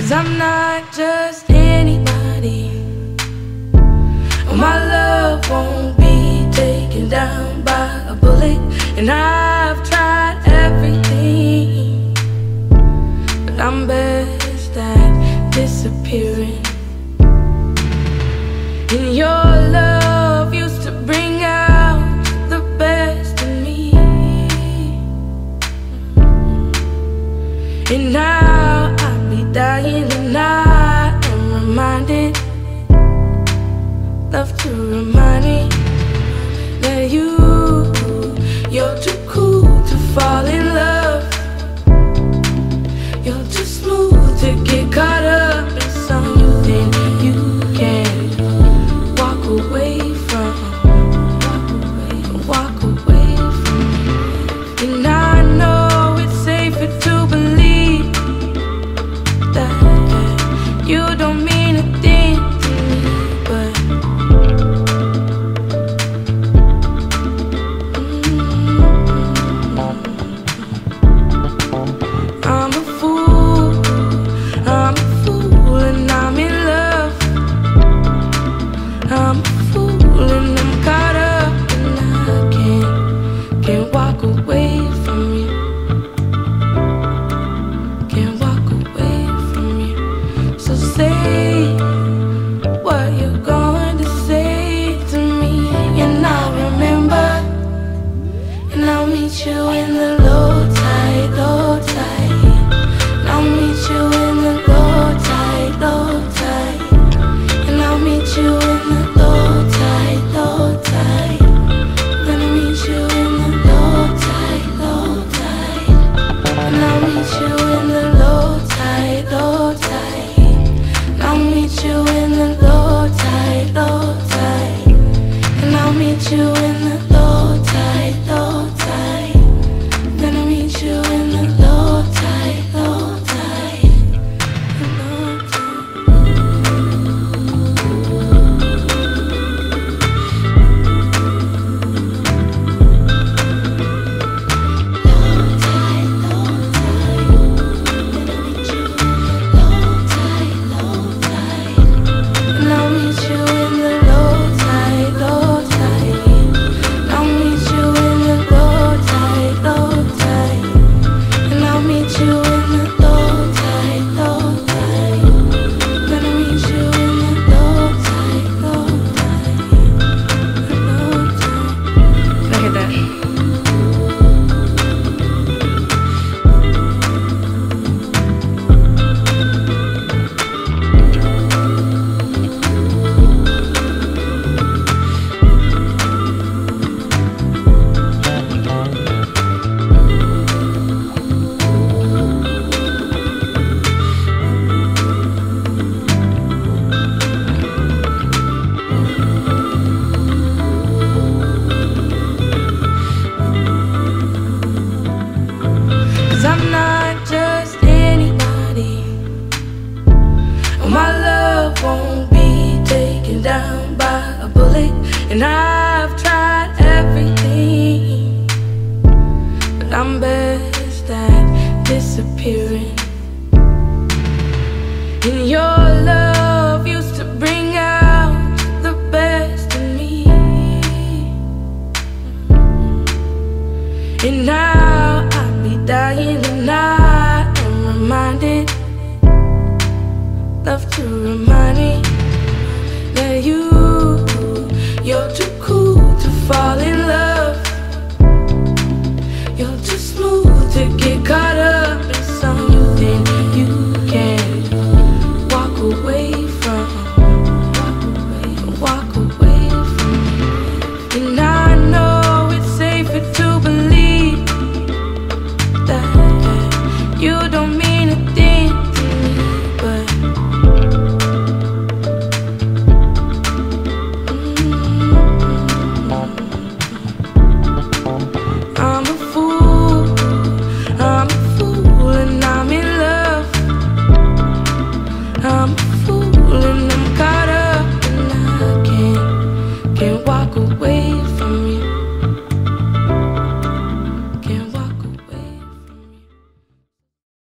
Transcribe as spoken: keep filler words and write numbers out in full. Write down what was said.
'Cause I'm not just anybody. My love won't be taken down by a bullet. And I've tried everything, but I'm best at disappearing. And your love used to bring out the best in me, and now I'd be dying and I am reminded. Love to remind me that you, you're too cool to fall in love. You're too smooth to get caught up in something you can't walk away from. Walk away from. And I know it's safer to believe that you don't mean a thing to me, but I'm a fool, I'm a fool, and I'm in love. I'm a fool and I'm caught up, and I can't, can't walk away from you. Can't walk away from you. So say what you're going to say to me, and I'll remember, and I'll meet you in the low tide, low tide. I'll meet you in the low tide, low tide. And I'll meet you in the low tide, low tide. Gonna meet you in the low tide, low tide. And I'll meet you in the low tide, low tide. And I'll meet you in the low tide, low tide. And I'll meet you in the low tide, low tide. Gonna meet you in the low tide, low tide, low tide. And I'll meet you in the low tide, low tide. I'll meet you in the low tide, low tide. And I'll meet you in the low tide, low tide. Gonna meet you in the low tide, low tide, low tide. Can I hit that? Cause I'm not just anybody. My love won't be taken down by a bullet. And I've tried everything, but I'm best at disappearing. And your love used to bring out the best in me, and now I'd be dying and I am reminded. Love to remind